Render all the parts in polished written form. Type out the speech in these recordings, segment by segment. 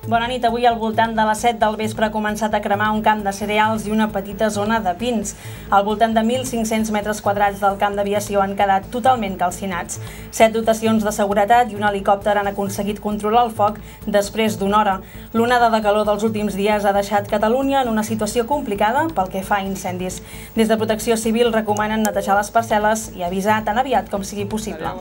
Bona nit. Avui al voltant de les 7 del vespre ha començat a cremar un camp de cereals i una petita zona de pins. Al voltant de 1.500 metres quadrats del camp d'aviació han quedat totalment calcinats. 7 dotacions de seguretat i un helicòpter han aconseguit controlar el foc després d'una hora. L'onada de calor dels últims dies ha deixat Catalunya en una situació complicada pel que fa a incendis. Des de Protecció Civil recomanen netejar les parcel·les i avisar tan aviat com sigui possible.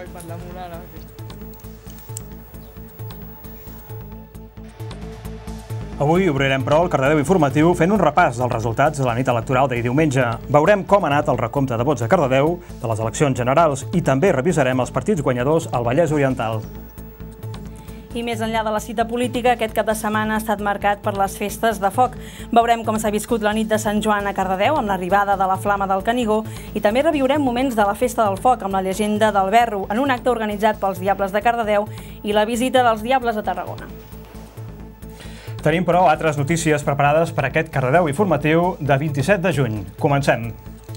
Avui obrirem, però, el Cardedeu informatiu fent un repàs dels resultats de la nit electoral d'ahir diumenge. Veurem com ha anat el recompte de vots a Cardedeu de les eleccions generals i també revisarem els partits guanyadors al Vallès Oriental. I més enllà de la cita política, aquest cap de setmana ha estat marcat per les festes de foc. Veurem com s'ha viscut la nit de Sant Joan a Cardedeu amb l'arribada de la Flama del Canigó i també reviurem moments de la Festa del Foc amb la llegenda del Berro en un acte organitzat pels Diables de Cardedeu i la visita dels Diables a Tarragona. Tenim, però, altres notícies preparades per aquest Cardedeu informatiu de 27 de juny. Comencem.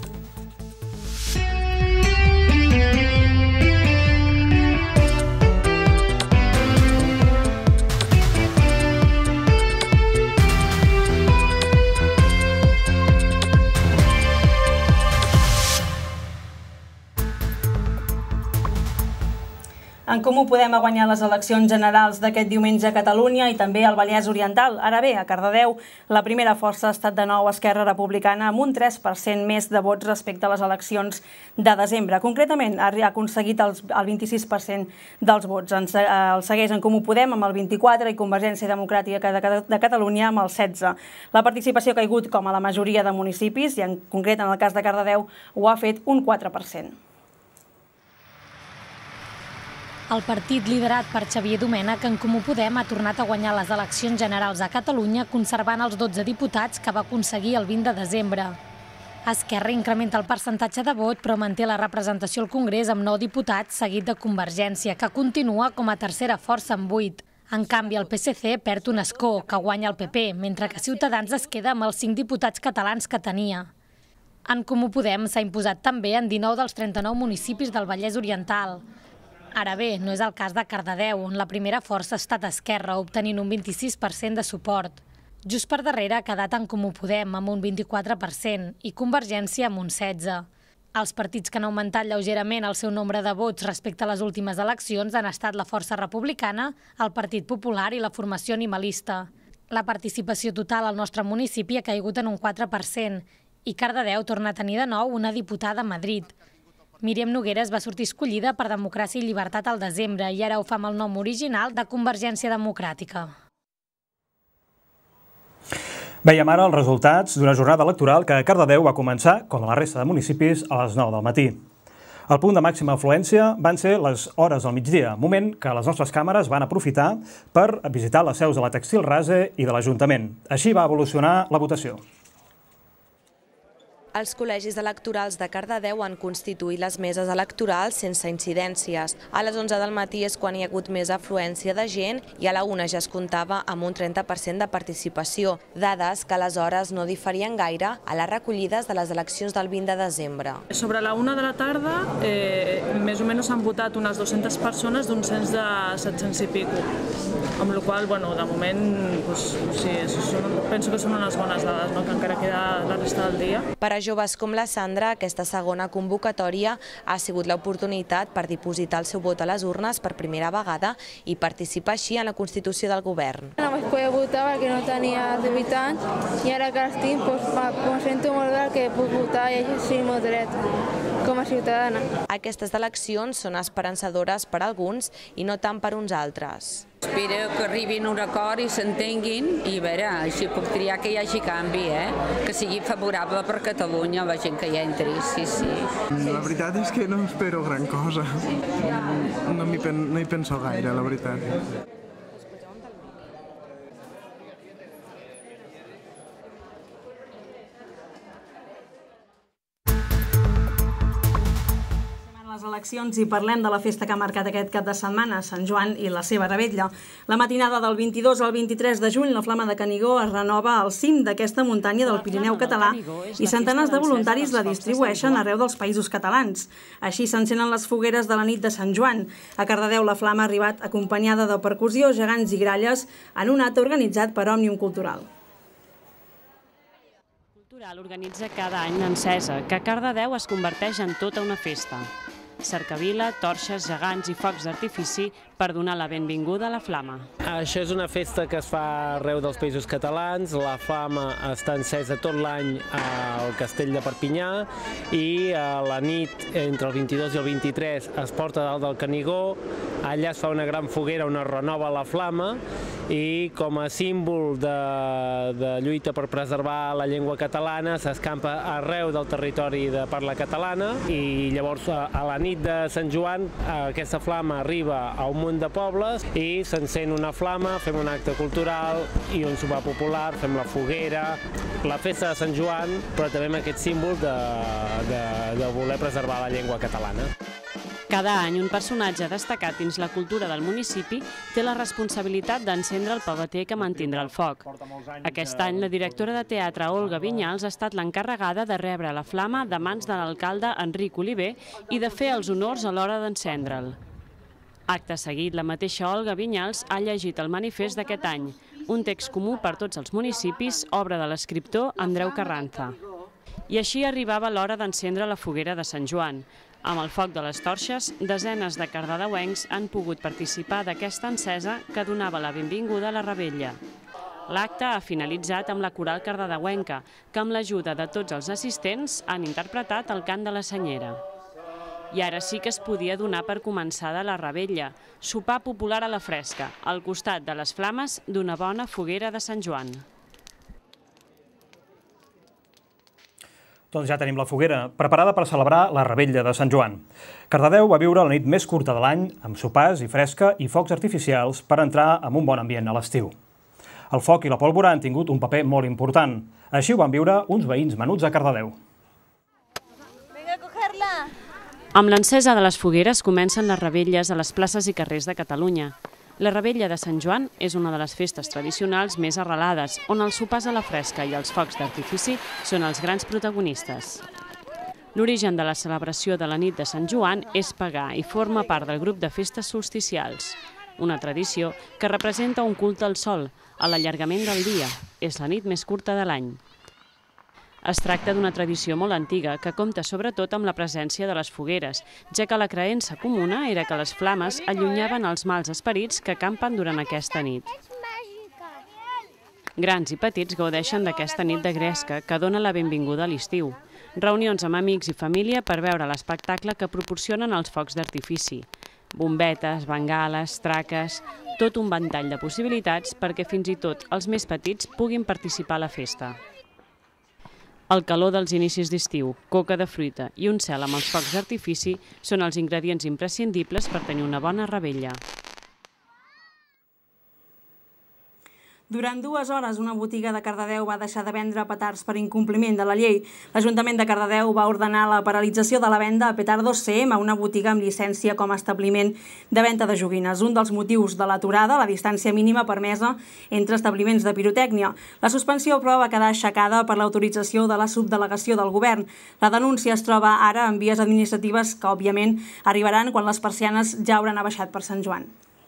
En Comú Podem ha guanyat les eleccions generals d'aquest diumenge a Catalunya i també al Vallès Oriental. Ara bé, a Cardedeu, la primera força ha estat de nou Esquerra Republicana amb un 3% més de vots respecte a les eleccions de desembre. Concretament, ha aconseguit el 26% dels vots. El segueix en Comú Podem amb el 24% i Convergència Democràtica de Catalunya amb el 16%. La participació ha caigut com a la majoria de municipis i en concret en el cas de Cardedeu ho ha fet un 4%. El partit liderat per Xavier Domènech, en Comú Podem, ha tornat a guanyar les eleccions generals a Catalunya, conservant els 12 diputats que va aconseguir el 20 de desembre. Esquerra incrementa el percentatge de vot, però manté la representació al Congrés amb 9 diputats, seguit de Convergència, que continua com a tercera força amb 8. En canvi, el PSC perd un escó, que guanya el PP, mentre que Ciutadans es queda amb els 5 diputats catalans que tenia. En Comú Podem s'ha imposat també en 19 dels 39 municipis del Vallès Oriental. Ara bé, no és el cas de Cardedeu, on la primera força ha estat Esquerra, obtenint un 26% de suport. Just per darrere ha quedat en Comú Podem, amb un 24%, i Convergència amb un 16%. Els partits que han augmentat lleugerament el seu nombre de vots respecte a les últimes eleccions han estat la Força Republicana, el Partit Popular i la Formació Animalista. La participació total al nostre municipi ha caigut en un 4%, i Cardedeu torna a tenir de nou una diputada a Madrid. Míriam Nogueras va sortir escollida per Democràcia i Llibertat al desembre i ara ho fa amb el nom original de Convergència Democràtica. Veiem ara els resultats d'una jornada electoral que a Cardedeu va començar, com a la resta de municipis, a les 9 del matí. El punt de màxima afluència van ser les hores del migdia, moment que les nostres càmeres van aprofitar per visitar les seus de la Textil Rase i de l'Ajuntament. Així va evolucionar la votació. Els col·legis electorals de Cardedeu han constituït les meses electorals sense incidències. A les 11 del matí és quan hi ha hagut més afluència de gent i a la 1 ja es comptava amb un 30% de participació, dades que aleshores no diferien gaire a les recollides de les eleccions del 20 de desembre. Sobre la 1 de la tarda, més o menys han votat unes 200 persones d'un cens de 700 i pico, amb la qual cosa, de moment, penso que són unes bones dades, que encara queda la resta del dia. Per a joves com la Sandra, aquesta segona convocatòria ha sigut l'oportunitat per dipositar el seu vot a les urnes per primera vegada i participar així en la constitució del govern. Només podia votar perquè no tenia 18 anys i ara que estic em sento molt bé que puc votar i així el meu dret com a ciutadana. Aquestes eleccions són esperançadores per a alguns i no tant per uns altres. Espero que arribin a un acord i s'entenguin i a veure, així puc triar que hi hagi canvi, que sigui favorable per Catalunya la gent que hi entri, sí. La veritat és que no espero gran cosa, no hi penso gaire, la veritat. Les les eleccions i parlem de la festa que ha marcat aquest cap de setmana, Sant Joan i la seva revetlla. La matinada del 22 al 23 de juny, la Flama de Canigó es renova al cim d'aquesta muntanya del Pirineu català i centenars de voluntaris la distribueixen arreu dels països catalans. Així s'encenen les fogueres de la nit de Sant Joan. A Cardedeu la Flama ha arribat acompanyada de percussió, gegants i gralles en un acte organitzat per Òmnium Cultural. Organitza cada any l'encesa, que a Cardedeu es converteix en tota una festa. Cercavila, torxes, gegants i focs d'artifici per donar la benvinguda a la Flama. Això és una festa que es fa arreu dels països catalans. La Flama està encesa tot l'any al Castell de Perpinyà i a la nit, entre el 22 i el 23, es porta dalt del Canigó. Allà es fa una gran foguera on es renova la Flama i com a símbol de lluita per preservar la llengua catalana s'escampa arreu del territori de parla catalana i llavors a la nit de Sant Joan aquesta flama arriba a un munt de pobles i s'encén una flama, fem un acte cultural i un sopar popular, fem la foguera, la festa de Sant Joan, però també amb aquest símbol de voler preservar la llengua catalana. Cada any un personatge destacat dins la cultura del municipi té la responsabilitat d'encendre el pavater que mantindrà el foc. Aquest any la directora de teatre Olga Vinyals ha estat l'encarregada de rebre la flama de mans de l'alcalde Enric Oliver i de fer els honors a l'hora d'encendre'l. Acte seguit, la mateixa Olga Vinyals ha llegit el manifest d'aquest any, un text comú per tots els municipis, obra de l'escriptor Andreu Carranza. I així arribava l'hora d'encendre la foguera de Sant Joan. Amb el foc de les torxes, desenes de cardedeuencs han pogut participar d'aquesta encesa que donava la benvinguda a la revetlla. L'acte ha finalitzat amb la coral cardedeuenca, que amb l'ajuda de tots els assistents han interpretat el cant de la senyera. I ara sí que es podia donar per començada la revetlla, sopar popular a la fresca, al costat de les flames d'una bona foguera de Sant Joan. Doncs ja tenim la foguera preparada per celebrar la revetlla de Sant Joan. Cardedeu va viure la nit més curta de l'any, amb sopars i fresca i focs artificials per entrar en un bon ambient a l'estiu. El foc i la pólvora han tingut un paper molt important. Així ho van viure uns veïns menuts a Cardedeu. Amb l'encesa de les fogueres comencen les revetlles a les places i carrers de Catalunya. La revetlla de Sant Joan és una de les festes tradicionals més arrelades, on els sopars a la fresca i els focs d'artifici són els grans protagonistes. L'origen de la celebració de la nit de Sant Joan és pagà i forma part del grup de festes solsticials, una tradició que representa un culte al sol, a l'allargament del dia. És la nit més curta de l'any. Es tracta d'una tradició molt antiga que compta sobretot amb la presència de les fogueres, ja que la creença comuna era que les flames allunyaven els mals esperits que campen durant aquesta nit. Grans i petits gaudeixen d'aquesta nit de gresca que dona la benvinguda a l'estiu. Reunions amb amics i família per veure l'espectacle que proporcionen els focs d'artifici. Bombetes, bengales, traques, tot un ventall de possibilitats perquè fins i tot els més petits puguin participar a la festa. El calor dels inicis d'estiu, coca de fruita i un cel amb els focs d'artifici són els ingredients imprescindibles per tenir una bona revetlla. Durant 2 hores, una botiga de Cardedeu va deixar de vendre petards per incompliment de la llei. L'Ajuntament de Cardedeu va ordenar la paralització de la venda a petardos CM a una botiga amb llicència com a establiment de venda de joguines. Un dels motius de l'aturada, la distància mínima permesa entre establiments de pirotècnia. La suspensió, però, va quedar aixecada per l'autorització de la subdelegació del govern. La denúncia es troba ara en vies administratives que, òbviament, arribaran quan les persianes ja hauran abaixat per Sant Joan.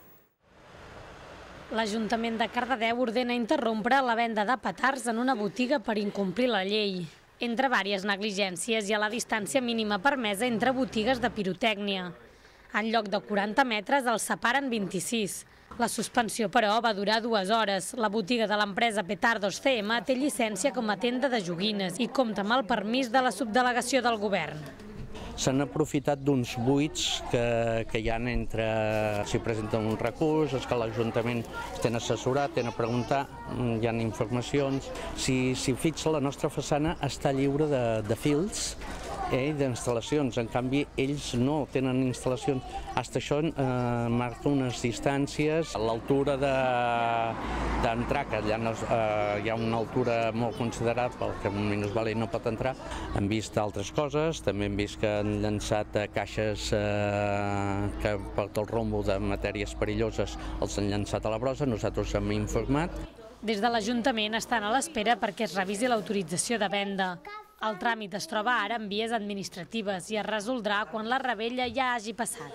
L'Ajuntament de Cardedeu ordena interrompre la venda de petards en una botiga per incomplir la llei. Entre vàries negligències hi ha la distància mínima permesa entre botigues de pirotècnia. En lloc de 40 metres els separen 26. La suspensió, però, va durar 2 hores. La botiga de l'empresa Petardos CM té llicència com a tenda de joguines i compta amb el permís de la subdelegació del govern. S'han aprofitat d'uns buits que hi ha entre si presenten un recurs, és que l'Ajuntament estan assessorat, estan a preguntar, hi ha informacions. Si fixa, la nostra façana està lliure de fils d'instal·lacions. En canvi, ells no tenen instal·lacions. Fins això marca unes distàncies. A l'altura d'entrar, que hi ha una altura molt considerable, que un minusvàlid no pot entrar. Hem vist altres coses, també hem vist que han llançat caixes que per tot el rombo de matèries perilloses els han llançat a la brossa. Nosaltres hem informat. Des de l'Ajuntament estan a l'espera perquè es revisi l'autorització de venda. El tràmit es troba ara en vies administratives i es resoldrà quan la rebella ja hagi passat.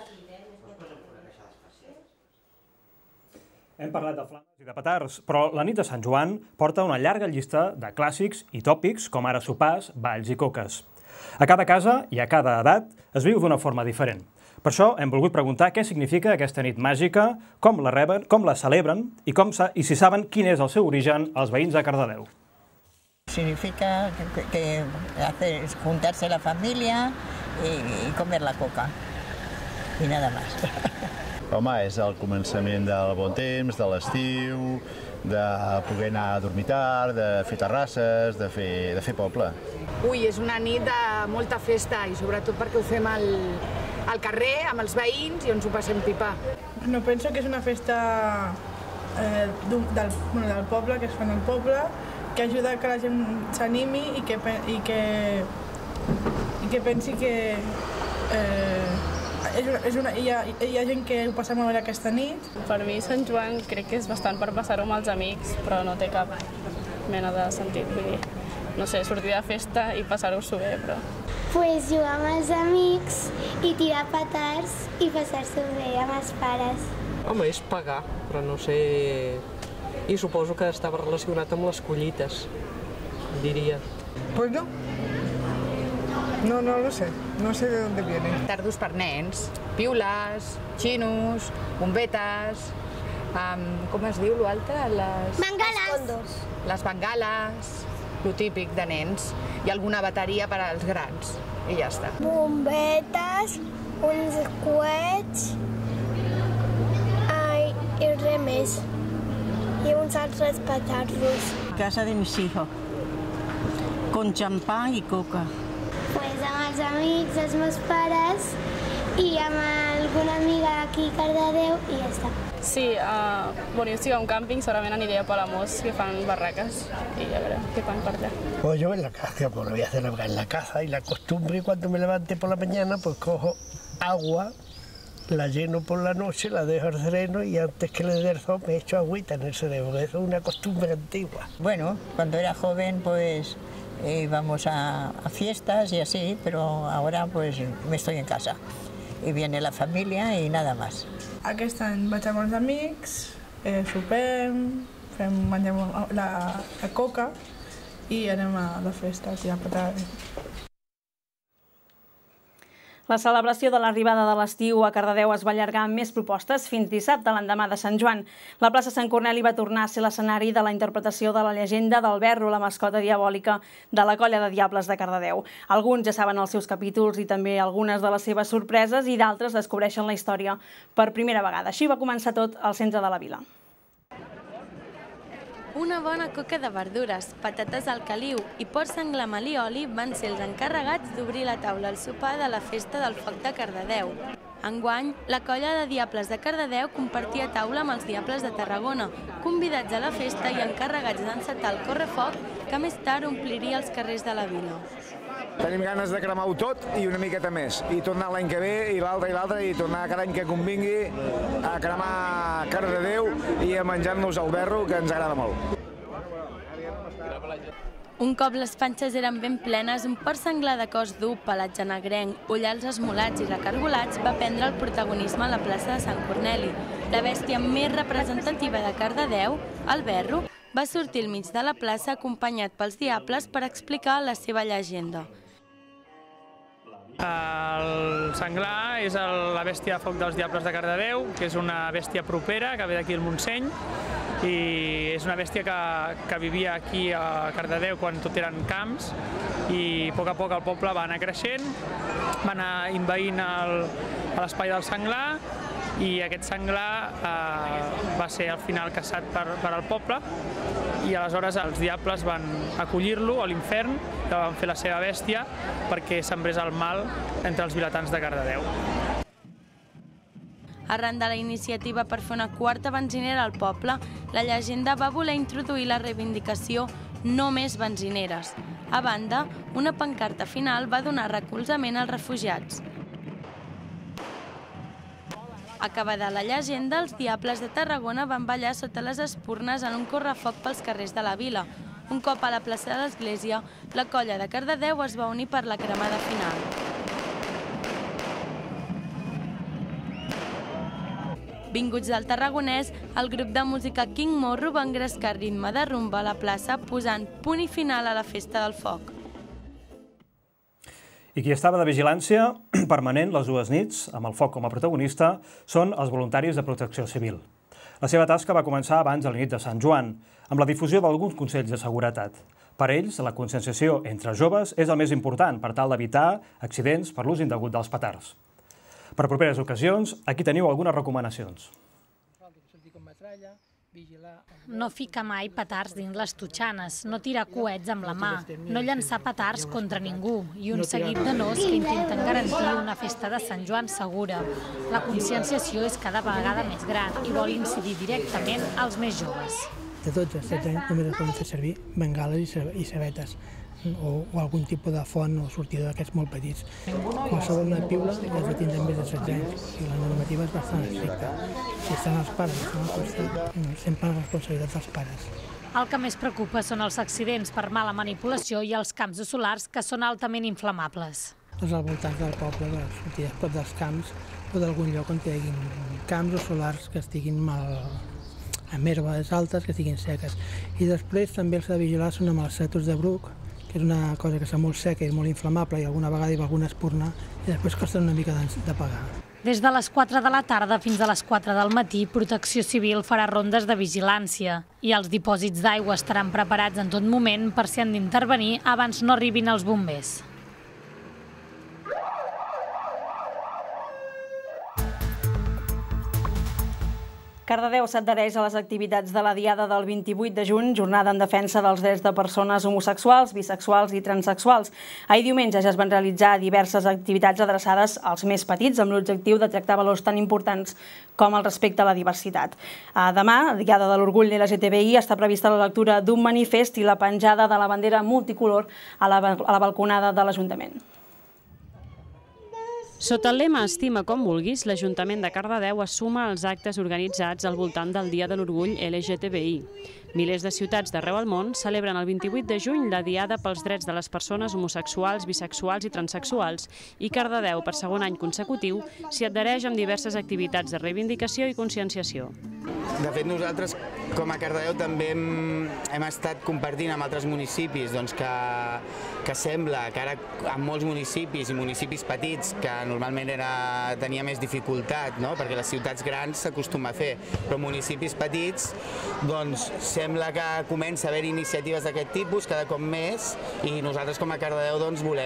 Hem parlat de flames i de petards, però la nit de Sant Joan porta una llarga llista de clàssics i tòpics, com ara sopars, balls i coques. A cada casa i a cada edat es viu d'una forma diferent. Per això hem volgut preguntar què significa aquesta nit màgica, com la reben, com la celebren i si saben quin és el seu origen als veïns de Cardedeu. Significa que juntarse la familia y comer la coca y nada más. Home, és el començament del bon temps, de l'estiu, de poder anar a dormir tard, de fer terrasses, de fer poble. Ui, és una nit de molta festa i sobretot perquè ho fem al carrer, amb els veïns i ens ho passem pipa. No, penso que és una festa del poble, que es fa al poble, que ajuda que la gent s'animi i que pensi que hi ha gent que ho passa molt bé aquesta nit. Per mi Sant Joan crec que és bastant per passar-ho amb els amics, però no té cap mena de sentit. Vull dir, no sé, sortir de festa i passar-ho-s'ho bé, però... Pues jugar amb els amics i tirar petards i passar-s'ho bé amb els pares. Home, és pagar, però no sé... I suposo que estava relacionat amb les collites, diria. Pues no. No lo sé. No sé de dónde viene. Tardos per nens, piules, xinos, bombetes, com es diu l'altre? Bengales. Les bengales, lo típic de nens, i alguna bateria per als grans, i ja està. Bombetes, uns coets i res més. I uns altres petards. Casa de mis hijos, con champán y coca. Pues amb els amics, els meus pares i amb alguna amiga d'aquí a Cardedeu i ja està. Sí, jo estic a un càmping, segurament aniré a Palamós, que fan barraques, i a veure què fan per allà. Pues yo en la casa, pues lo voy a celebrar en la casa, y la costumbre cuando me levante por la mañana, pues cojo agua, la lleno por la noche, la dejo al sereno y antes que le dé el sol me echo agüita en el cerebro. Eso es una costumbre antigua. Bueno, cuando era joven pues íbamos a fiestas y así, pero ahora pues me estoy en casa. Y viene la familia y nada más. Aquest any vaig amb els amics, sopem, mengem la coca i anem a la festa a tirar petards. La celebració de l'arribada de l'estiu a Cardedeu es va allargar amb més propostes fins dissabte, l'endemà de Sant Joan. La plaça Sant Corneli va tornar a ser l'escenari de la interpretació de la llegenda del Berro, la mascota diabòlica de la colla de diables de Cardedeu. Alguns ja saben els seus capítols i també algunes de les seves sorpreses i d'altres descobreixen la història per primera vegada. Així va començar tot al centre de la vila. Una bona coca de verdures, patates al caliu i porc senglar amb alioli van ser els encarregats d'obrir la taula al sopar de la Festa del Foc de Cardedeu. Enguany, la colla de diables de Cardedeu compartia taula amb els diables de Tarragona, convidats a la festa i encarregats d'encetar el correfoc que més tard ompliria els carrers de la vila. Tenim ganes de cremar-ho tot i una miqueta més, i tornar l'any que ve, i l'altre, i tornar cada any que convingui a cremar Cardedeu i a menjar-nos el berro, que ens agrada molt. Un cop les panxes eren ben plenes, un porc senglar de cos dur, pelatge negrenc, ullals esmolats i recargolats va prendre el protagonisme a la plaça de Sant Corneli. La bèstia més representativa de Cardedeu, el berro, va sortir al mig de la plaça acompanyat pels diables per explicar la seva llegenda. El senglar és la bèstia de foc dels diables de Cardedeu, que és una bèstia propera que ve d'aquí al Montseny, i és una bèstia que vivia aquí a Cardedeu quan tot eren camps, i a poc el poble va anar creixent, va anar envaint l'espai del senglar, i aquest senglar va ser al final caçat per al poble i aleshores els diables van acollir-lo a l'infern, que van fer la seva bèstia perquè sembrés el mal entre els vilatans de Cardedeu. Arran de la iniciativa per fer una quarta benzinera al poble, la llegenda va voler introduir la reivindicació "No més benzineres". A banda, una pancarta final va donar recolzament als refugiats. Acabada la llegenda, els Diables de Tarragona van ballar sota les espurnes en un correfoc pels carrers de la vila. Un cop a la plaça de l'Església, la colla de Cardedeu es va unir per la cremada final. Vinguts del Tarragonès, el grup de música King Morro va engrescar ritme de rumba a la plaça, posant punt i final a la festa del foc. I qui estava de vigilància permanent les dues nits, amb el foc com a protagonista, són els voluntaris de protecció civil. La seva tasca va començar abans de la nit de Sant Joan, amb la difusió d'alguns consells de seguretat. Per ells, la conscienciació entre joves és el més important per tal d'evitar accidents per l'ús indegut dels petards. Per properes ocasions, aquí teniu algunes recomanacions. No ficar mai petards dins les totxanes, no tirar coets amb la mà, no llançar petards contra ningú i un seguit de nos que intenten garantir una festa de Sant Joan segura. La conscienciació és cada vegada més gran i vol incidir directament als més joves. De 12 a 16 anys només es poden fer servir bengales i cebetes o algun tipus de font o sortidor d'aquests molt petits. Qualsevol una piula ja has de tindre més de 16 anys i la normativa és bastant estricta. Si estan els pares, sempre la responsabilitat dels pares. El que més preocupa són els accidents per mala manipulació i els camps solars que són altament inflamables. Als voltants del poble, sortir prop dels camps o d'algun lloc on hi hagi camps o solars que estiguin amb herbes altes, que estiguin seques. I després també els de vigilar són amb els cètols de bruc, que és una cosa que és molt seca i molt inflamable i alguna vegada hi va alguna espurna i després costa una mica d'apagar. Des de les 4 de la tarda fins a les 4 del matí, Protecció Civil farà rondes de vigilància i els dipòsits d'aigua estaran preparats en tot moment per si han d'intervenir abans no arribin els bombers. Cardedeu s'adhereix a les activitats de la Diada del 28 de juny, jornada en defensa dels drets de persones homosexuals, bisexuals i transsexuals. Ahir diumenge ja es van realitzar diverses activitats adreçades als més petits amb l'objectiu de tractar valors tan importants com el respecte a la diversitat. Demà, Diada de l'Orgull LGTBI, està prevista la lectura d'un manifest i la penjada de la bandera multicolor a la balconada de l'Ajuntament. Sota el lema Estima com vulguis, l'Ajuntament de Cardedeu es suma als actes organitzats al voltant del Dia de l'Orgull LGTBI. Milers de ciutats d'arreu del món celebren el 28 de juny la Diada pels drets de les persones homosexuals, bisexuals i transsexuals i Cardedeu, per segon any consecutiu, s'hi adhereix amb diverses activitats de reivindicació i conscienciació. De fet, nosaltres, com a Cardedeu, també hem estat compartint amb altres municipis que sembla que ara en molts municipis i municipis petits, que normalment tenia més dificultat, perquè les ciutats grans s'acostuma a fer, però municipis petits, doncs sembla que comença a haver iniciatives d'aquest tipus cada cop més i nosaltres com a Cardedeu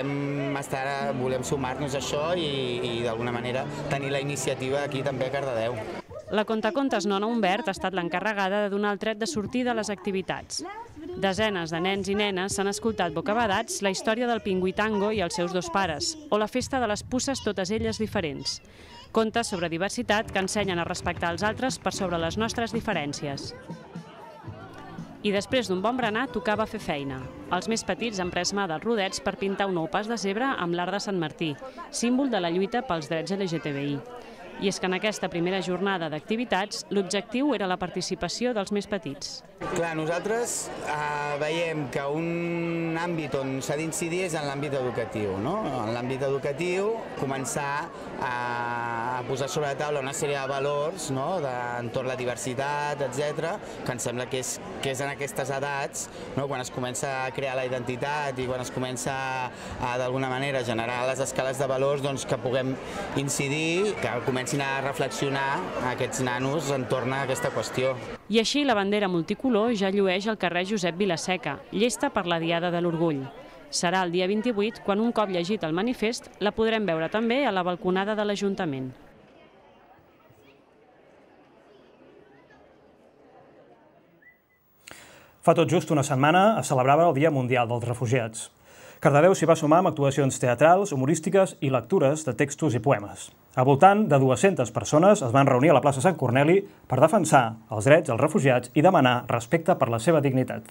volem sumar-nos a això i d'alguna manera tenir la iniciativa aquí també a Cardedeu. La contacontes Nona Humbert ha estat l'encarregada de donar el tret de sortida a les activitats. Desenes de nens i nenes s'han escoltat bocabadats la història del pingüí tango i els seus dos pares, o la festa de les puces totes elles diferents. Contes sobre diversitat que ensenyen a respectar els altres per sobre les nostres diferències. I després d'un bon berenar tocava fer feina. Els més petits han pres mà dels rodets per pintar un nou pas de zebra amb l'Arc de Sant Martí, símbol de la lluita pels drets LGTBI. I és que en aquesta primera jornada d'activitats l'objectiu era la participació dels més petits. Clar, nosaltres veiem que un àmbit on s'ha d'incidir és en l'àmbit educatiu. En l'àmbit educatiu començar a posar sobre la taula una sèrie de valors entorn la diversitat, etc., que em sembla que és en aquestes edats, quan es comença a crear la identitat i quan es comença d'alguna manera a generar les escales de valors que puguem incidir, que comencin a reflexionar aquests nanos entorn a aquesta qüestió. I així la bandera multicolor ja llueix al carrer Josep Vilaseca, llesta per la Diada de l'Orgull. Serà el dia 28 quan, un cop llegit el manifest, la podrem veure també a la balconada de l'Ajuntament. Fa tot just una setmana es celebrava el Dia Mundial dels Refugiats. Cardedeu s'hi va sumar amb actuacions teatrals, humorístiques i lectures de textos i poemes. Al voltant de 200 persones es van reunir a la plaça Sant Corneli per defensar els drets dels refugiats i demanar respecte per la seva dignitat.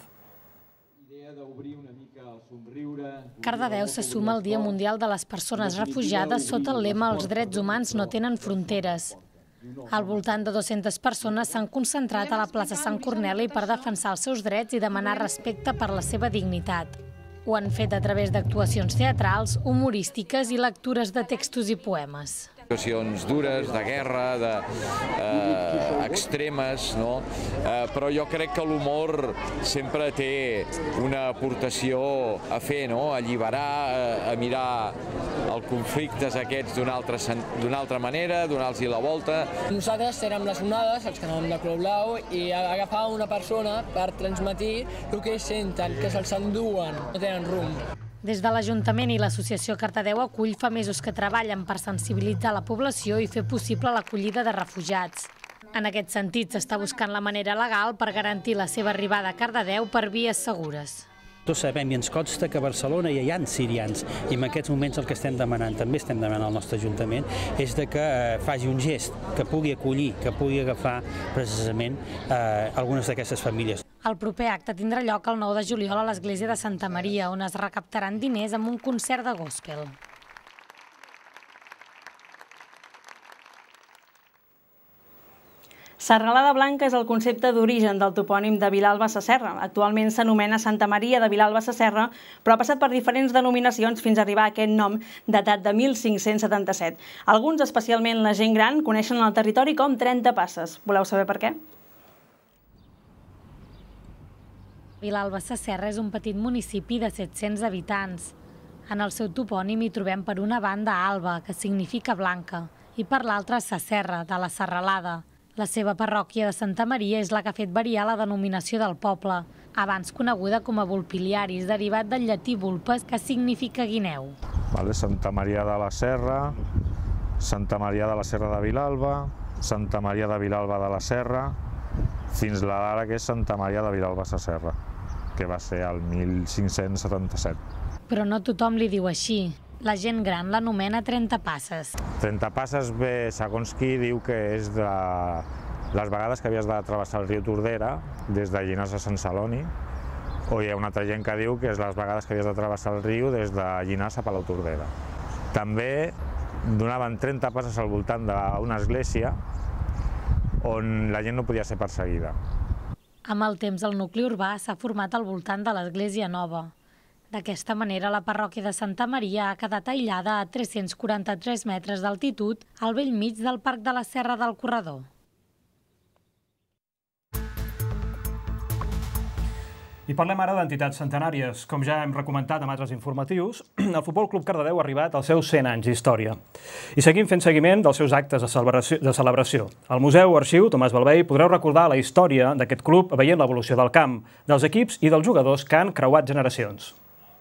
Cardedeu se suma al Dia Mundial de les Persones Refugiades sota el lema «Els drets humans no tenen fronteres». Al voltant de 200 persones s'han concentrat a la plaça Sant Corneli per defensar els seus drets i demanar respecte per la seva dignitat. Ho han fet a través d'actuacions teatrals, humorístiques i lectures de textos i poemes. Situacions dures, de guerra, extremes, però jo crec que l'humor sempre té una aportació a fer, a alliberar, a mirar els conflictes aquests d'una altra manera, donar-los la volta. Nosaltres érem les onades, els que anàvem de color blau, i agafàvem una persona per transmetir el que ells senten, que se'ls enduen, no tenen rumb. Des de l'Ajuntament i l'Associació Cardedeu Acull fa mesos que treballen per sensibilitzar la població i fer possible l'acollida de refugiats. En aquest sentit, s'està buscant la manera legal per garantir la seva arribada a Cardedeu per vies segures. Tots sabem i ens consta que a Barcelona hi ha sirians i en aquests moments el que estem demanant, també estem demanant al nostre Ajuntament, és que faci un gest, que pugui acollir, que pugui agafar precisament algunes d'aquestes famílies. El proper acte tindrà lloc el 9 de juliol a l'església de Santa Maria, on es recaptaran diners amb un concert de gospel. Serralada Blanca és el concepte d'origen del topònim de Vilalba Sasserra. Actualment s'anomena Santa Maria de Vilalba Sasserra, però ha passat per diferents denominacions fins a arribar a aquest nom datat de 1577. Alguns, especialment la gent gran, coneixen el territori com 30 Passes. Voleu saber per què? Vilalba Sasserra és un petit municipi de 700 habitants. En el seu topònim hi trobem per una banda Alba, que significa blanca, i per l'altra Sasserra, de la serralada. La seva parròquia de Santa Maria és la que ha fet variar la denominació del poble, abans coneguda com a Vulpiliaris, derivat del llatí vulpes, que significa guineu. Santa Maria de la Serra, Santa Maria de la Serra de Vilalba, Santa Maria de Vilalba de la Serra, fins l'ara que és Santa Maria de Vilalba Sasserra, que va ser el 1577. Però no tothom li diu així. La gent gran l'anomena 30 Passes. 30 Passes ve, segons qui, diu que és de les vegades que havies de travessar el riu Tordera des de Llinars a Sant Celoni, o hi ha una altra gent que diu que és les vegades que havies de travessar el riu des de Llinars a Palau Tordera. També donaven 30 passes al voltant d'una església on la gent no podia ser perseguida. Amb el temps, el nucli urbà s'ha format al voltant de l'església nova. D'aquesta manera, la parròquia de Santa Maria ha quedat aïllada a 343 metres d'altitud al bell mig del Parc de la Serra del Corredor. I parlem ara d'entitats centenàries. Com ja hem recomentat amb altres informatius, el Futbol Club Cardedeu ha arribat als seus 100 anys d'història. I seguim fent seguiment dels seus actes de celebració. Al Museu Arxiu Tomàs Balvei podreu recordar la història d'aquest club veient l'evolució del camp, dels equips i dels jugadors que han creuat generacions.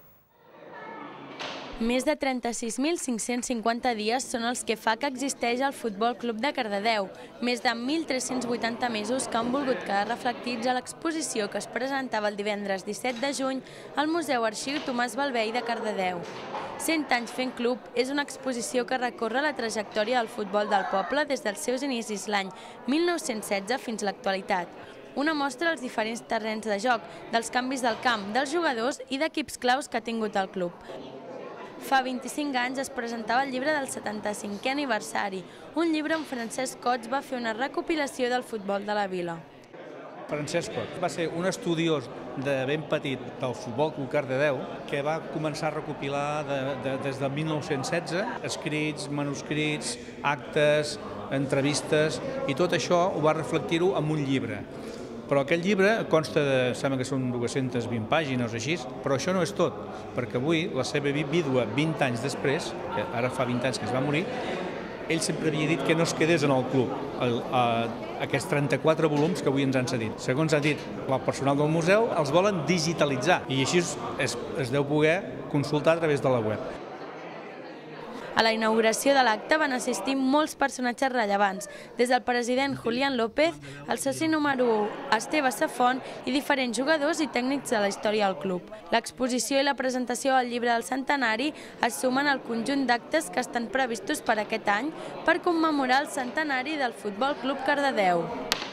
Més de 36.550 dies són els que fa que existeix el Futbol Club de Cardedeu, més de 1.380 mesos que han volgut quedar reflectits a l'exposició que es presentava el divendres 17 de juny al Museu Arxiu Tomàs Balvei de Cardedeu. 100 anys fent club és una exposició que recorre la trajectòria del futbol del poble des dels seus inicis l'any 1916 fins a l'actualitat. Una mostra als diferents terrenys de joc, dels canvis del camp, dels jugadors i d'equips claus que ha tingut el club. Fa 25 anys es presentava el llibre del 75è aniversari, un llibre on Francesc Cots va fer una recopilació del futbol de la vila. Francesc Cots va ser un estudiós de ben petit del Futbol Club Cardedeu que va començar a recopilar des del 1916 escrits, manuscrits, actes, entrevistes i tot això ho va reflectir-ho en un llibre. Però aquell llibre consta de, sembla que són 220 pàgines o així, però això no és tot, perquè avui la seva vídua 20 anys després, que ara fa 20 anys que es va morir, ell sempre havia dit que no es quedés en el club, aquests 34 volums que avui ens han cedit. Segons ha dit el personal del museu, els volen digitalitzar i així es deu poder consultar a través de la web. A la inauguració de l'acte van assistir molts personatges rellevants, des del president Julián López, el soci número 1 Esteve Safont i diferents jugadors i tècnics de la història del club. L'exposició i la presentació del llibre del centenari es sumen al conjunt d'actes que estan previstos per aquest any per commemorar el centenari del Futbol Club Cardedeu.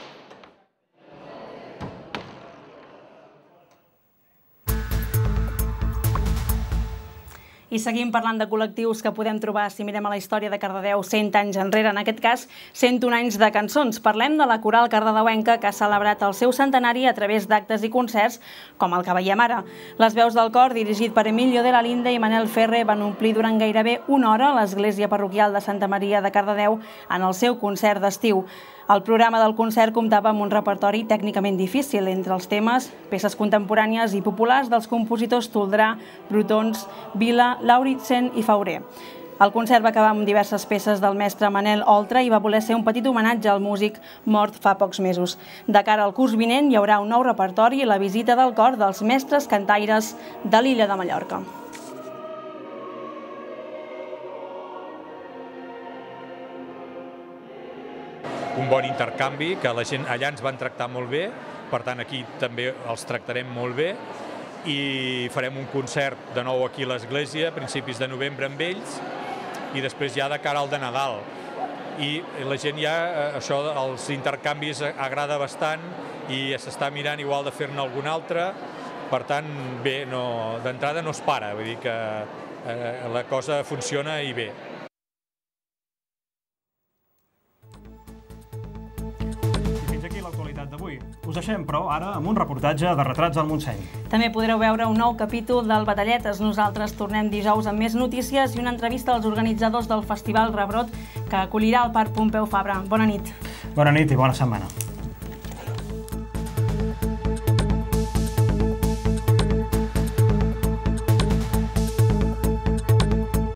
I seguim parlant de col·lectius que podem trobar si mirem a la història de Cardedeu 100 anys enrere, en aquest cas 101 anys de cançons. Parlem de la coral cardedeuenca que ha celebrat el seu centenari a través d'actes i concerts com el que veiem ara. Les veus del cor, dirigit per Emilio de la Linde i Manel Ferre, van omplir durant gairebé una hora l'església parroquial de Santa Maria de Cardedeu en el seu concert d'estiu. El programa del concert comptava amb un repertori tècnicament difícil, entre els temes, peces contemporànies i populars dels compositors Toldrà, Brotons, Vila, Lauritzen i Fauré. El concert va acabar amb diverses peces del mestre Manel Oltra i va voler ser un petit homenatge al músic mort fa pocs mesos. De cara al curs vinent hi haurà un nou repertori i la visita del cor dels mestres cantaires de l'illa de Mallorca. Un bon intercanvi, que la gent allà ens van tractar molt bé, per tant aquí també els tractarem molt bé i farem un concert de nou aquí a l'església a principis de novembre amb ells i després ja de cara al de Nadal. I la gent ja, això, els intercanvis agrada bastant i s'està mirant igual de fer-ne algun altre, per tant, bé, d'entrada no es para, vull dir que la cosa funciona i bé. Us deixem, però, ara amb un reportatge de Retrats al Montseny. També podreu veure un nou capítol del Batalletes. Nosaltres tornem dijous amb més notícies i una entrevista als organitzadors del Festival Rebrot que acollirà al Parc Pompeu Fabra. Bona nit. Bona nit i bona setmana.